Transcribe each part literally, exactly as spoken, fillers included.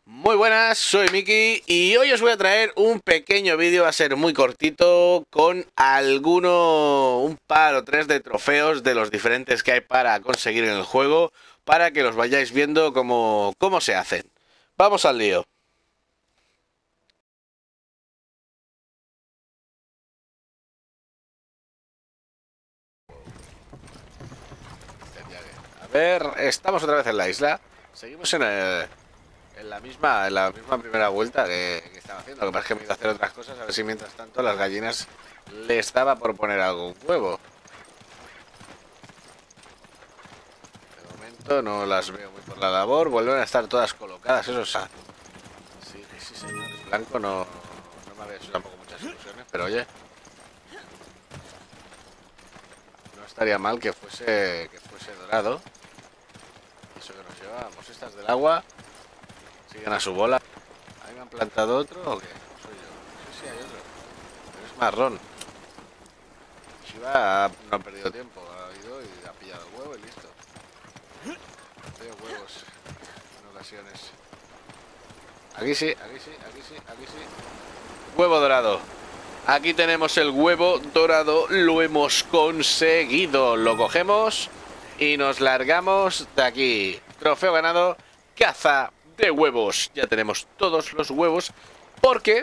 Muy buenas, soy Miki y hoy os voy a traer un pequeño vídeo, va a ser muy cortito, con alguno, un par o tres de trofeos de los diferentes que hay para conseguir en el juego, para que los vayáis viendo cómo, cómo se hacen. Vamos al lío. A ver, estamos otra vez en la isla, seguimos en el... En la misma, en la misma primera vuelta que, que estaba haciendo. Lo que pasa es que me he ido a hacer otras cosas. A ver si mientras tanto las gallinas le estaba por poner algún huevo. De momento no las veo muy por la labor. Vuelven a estar todas colocadas. Eso sí. Sí, sí, señor. Es blanco. No, no me había hecho tampoco muchas ilusiones. Pero oye, no estaría mal que fuese, que fuese dorado. Y eso que nos llevamos. Estas del agua siguen a su bola. ¿Ahí me han plantado otro o qué? ¿O soy yo? Sí, sí, hay otro. Pero es marrón. Shiva no ha perdido tiempo. Ha ido y ha pillado el huevo y listo. Veo huevos en ocasiones. Aquí sí, aquí sí, aquí sí, aquí sí. Huevo dorado. Aquí tenemos el huevo dorado. Lo hemos conseguido. Lo cogemos y nos largamos de aquí. Trofeo ganado. Caza de huevos. Ya tenemos todos los huevos porque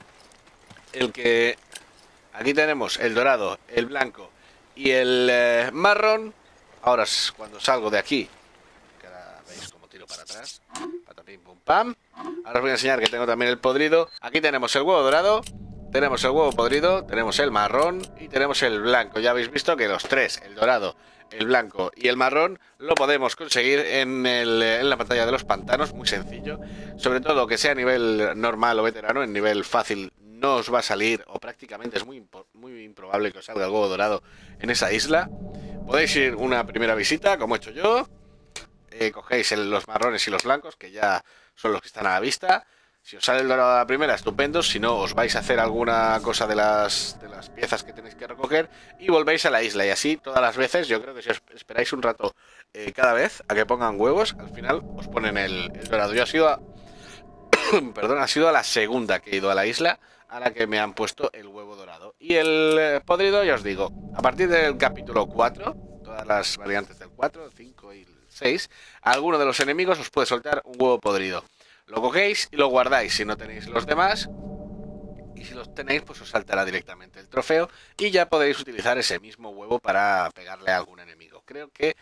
el que... Aquí tenemos el dorado, el blanco y el eh, marrón. Ahora cuando salgo de aquí, que ahora veis como tiro para atrás, patapim pum pam. Ahora os voy a enseñar que tengo también el podrido. Aquí tenemos el huevo dorado, tenemos el huevo podrido, tenemos el marrón y tenemos el blanco. Ya habéis visto que los tres, el dorado, el blanco y el marrón, lo podemos conseguir en, el, en la pantalla de los pantanos. Muy sencillo, sobre todo que sea a nivel normal o veterano. En nivel fácil no os va a salir, o prácticamente es muy, muy improbable que os salga el huevo dorado en esa isla. Podéis ir una primera visita, como he hecho yo. Eh, cogéis el, los marrones y los blancos, que ya son los que están a la vista. Si os sale el dorado a la primera, estupendo. Si no, os vais a hacer alguna cosa de las, de las piezas que tenéis que recoger y volvéis a la isla. Y así todas las veces. Yo creo que si os esperáis un rato eh, cada vez a que pongan huevos, al final os ponen el, el dorado. Yo he sido a... Perdón, ha sido a la segunda que he ido a la isla a la que me han puesto el huevo dorado. Y el eh, podrido, ya os digo, a partir del capítulo cuatro, todas las variantes del cuatro, el cinco y el seis, alguno de los enemigos os puede soltar un huevo podrido. Lo cogéis y lo guardáis si no tenéis los demás. Y si los tenéis, pues os saltará directamente el trofeo y ya podéis utilizar ese mismo huevo para pegarle a algún enemigo. Creo que...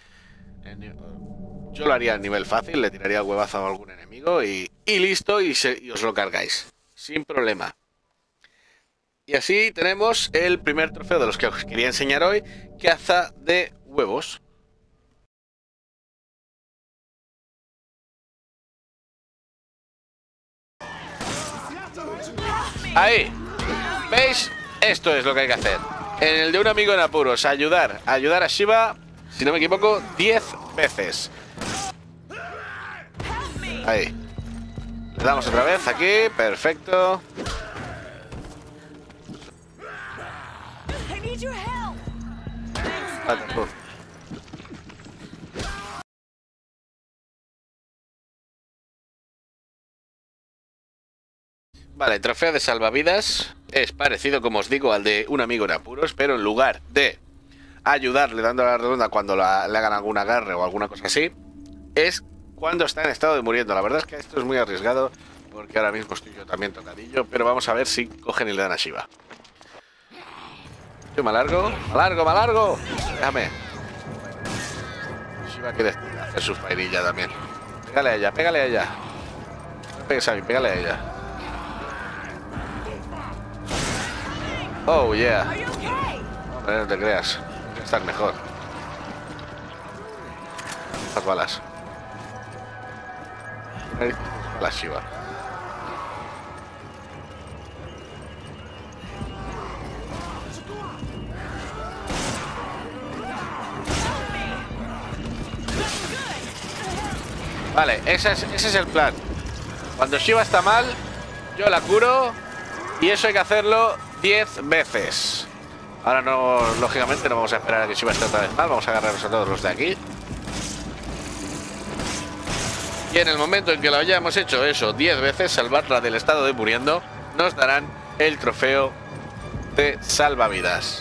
yo lo haría a nivel fácil, le tiraría el huevazo a algún enemigo y, y listo, y, se, y os lo cargáis, sin problema. Y así tenemos el primer trofeo de los que os quería enseñar hoy, caza de huevos. Ahí, ¿veis? Esto es lo que hay que hacer. En el de un amigo en apuros, ayudar, ayudar a Shiva, si no me equivoco, diez veces. Ahí. Le damos otra vez aquí, perfecto. Vale, trofeo de salvavidas. Es parecido, como os digo, al de un amigo en apuros, pero en lugar de ayudarle dando la redonda cuando la, le hagan algún agarre o alguna cosa así, es cuando está en estado de muriendo. La verdad es que esto es muy arriesgado porque ahora mismo estoy yo también tocadillo, pero vamos a ver si cogen y le dan a Shiva. Yo me alargo, me alargo, me alargo. Déjame. Shiva quiere hacer sus vainillas también. Pégale a ella, pégale a ella. No pegues a mí, pégale a ella. Oh, yeah. No, no te creas. Voy a estar mejor. Estas balas. Balas Shiva. Vale, ese es, ese es el plan. Cuando Shiva está mal, yo la curo. Y eso hay que hacerlo diez veces. Ahora no, lógicamente no vamos a esperar a que Shiva esté otra vez mal. Vamos a agarrarnos a todos los de aquí. Y en el momento en que lo hayamos hecho eso diez veces, salvarla del estado de muriendo, nos darán el trofeo de salvavidas.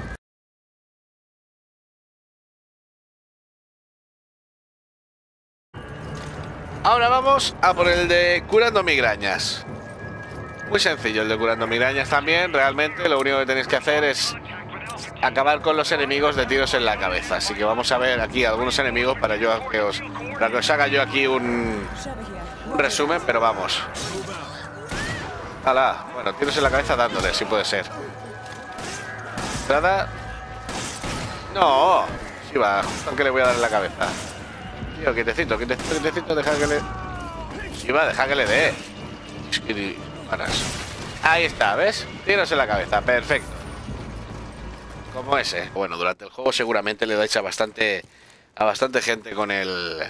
Ahora vamos a por el de curando migrañas. Muy sencillo el de curando migrañas también. Realmente lo único que tenéis que hacer es acabar con los enemigos de tiros en la cabeza. Así que vamos a ver aquí algunos enemigos para, yo, que, os, para que os haga yo aquí un, un resumen, pero vamos. ¡Hala! Bueno, tiros en la cabeza dándole, si puede ser. Entrada. No, sí va, justo que le voy a dar en la cabeza. Tío, quietecito, quietecito, quietecito, deja que le... Sí va, deja que le dé. Es que... Ahí está, ¿ves? Tiros en la cabeza, perfecto. Como ese. Bueno, durante el juego seguramente le dais a bastante a bastante gente con el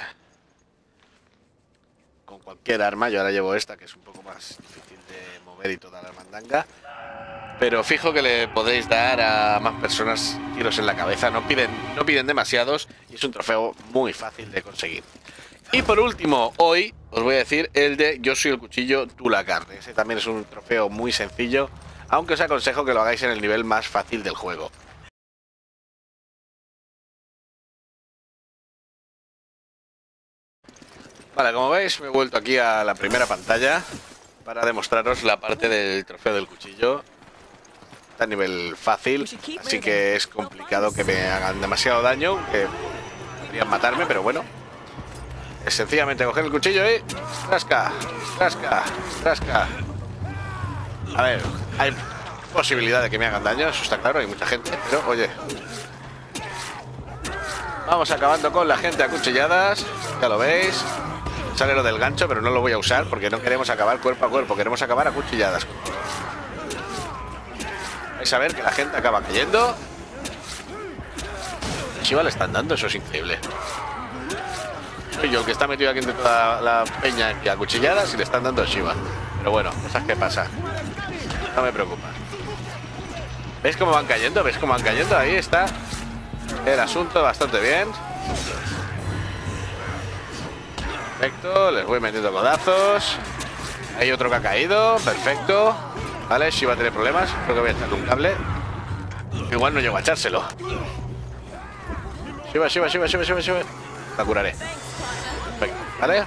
con cualquier arma. Yo ahora llevo esta, que es un poco más difícil de mover y toda la mandanga, pero fijo que le podéis dar a más personas tiros en la cabeza. No piden, no piden demasiados y es un trofeo muy fácil de conseguir. Y por último, hoy os voy a decir el de Yo soy el cuchillo, tú la carne. Ese también es un trofeo muy sencillo, aunque os aconsejo que lo hagáis en el nivel más fácil del juego. Vale, como veis, me he vuelto aquí a la primera pantalla para demostraros la parte del trofeo del cuchillo. Está a nivel fácil, así que es complicado que me hagan demasiado daño, que podrían matarme, pero bueno. Es sencillamente coger el cuchillo y... ¡Trasca! ¡Trasca! ¡Trasca! A ver, hay posibilidad de que me hagan daño, eso está claro, hay mucha gente, pero oye... Vamos acabando con la gente a cuchilladas, ya lo veis. Sale lo del gancho, pero no lo voy a usar porque no queremos acabar cuerpo a cuerpo, queremos acabar a cuchilladas. Vais a ver que la gente acaba cayendo. Shiva le están dando, eso es increíble. Soy yo el que está metido aquí entre toda la peña y a cuchilladas y le están dando a Shiva. Pero bueno, cosas que pasa. No me preocupa. ¿Veis cómo van cayendo? ¿Veis cómo van cayendo? Ahí está el asunto bastante bien. Perfecto, les voy metiendo codazos. Hay otro que ha caído, perfecto. Vale, Shiva tiene problemas. Creo que voy a echarle un cable. Igual no llego a echárselo. Shiva, Shiva, Shiva, Shiva, Shiva, Shiva. La curaré. Perfecto, vale.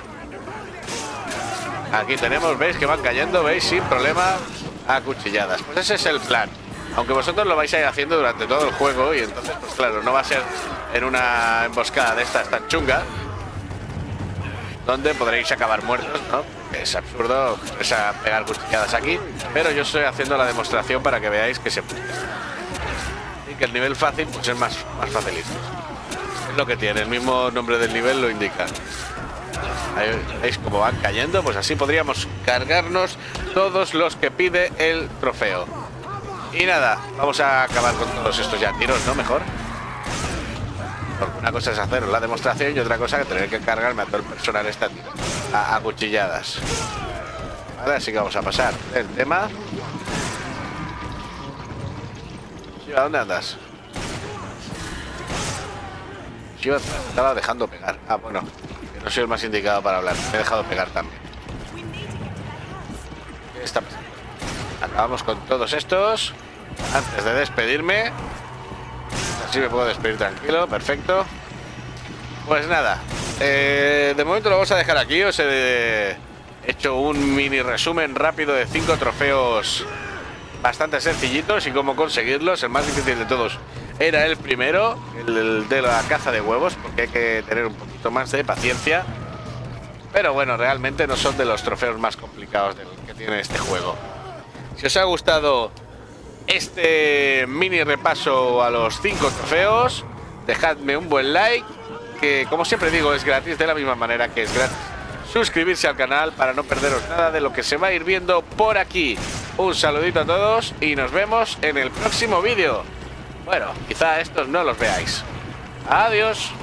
Aquí tenemos, veis que van cayendo, veis, sin problema, a cuchilladas. Pues ese es el plan. Aunque vosotros lo vais a ir haciendo durante todo el juego. Y entonces, pues claro, no va a ser en una emboscada de estas tan chunga donde podréis acabar muertos, ¿no? Es absurdo esa pegar cuchilladas aquí, pero yo estoy haciendo la demostración para que veáis que se puede. Y que el nivel fácil pues es más, más facilito. Es lo que tiene, el mismo nombre del nivel lo indica. Ahí veis cómo van cayendo, pues así podríamos cargarnos todos los que pide el trofeo. Y nada, vamos a acabar con todos estos ya tiros, ¿no? Mejor. Porque una cosa es hacer la demostración y otra cosa es tener que cargarme a todo el personal esta a, a cuchilladas. Vale, así que vamos a pasar el tema. Shiva, ¿dónde andas? Shiva, me estaba dejando pegar. Ah, bueno, que no soy el más indicado para hablar. Me he dejado pegar también. ¿Qué está pasando? Acabamos con todos estos. Antes de despedirme. Así me puedo despedir tranquilo, perfecto. Pues nada, eh, de momento lo vamos a dejar aquí. Os he hecho un mini resumen rápido de cinco trofeos bastante sencillitos y cómo conseguirlos. El más difícil de todos era el primero, el, el de la caza de huevos, porque hay que tener un poquito más de paciencia. Pero bueno, realmente no son de los trofeos más complicados del que tiene este juego. Si os ha gustado este mini repaso a los cinco trofeos, dejadme un buen like, que como siempre digo es gratis, de la misma manera que es gratis suscribirse al canal para no perderos nada de lo que se va a ir viendo por aquí. Un saludito a todos y nos vemos en el próximo vídeo. Bueno, quizá estos no los veáis. Adiós.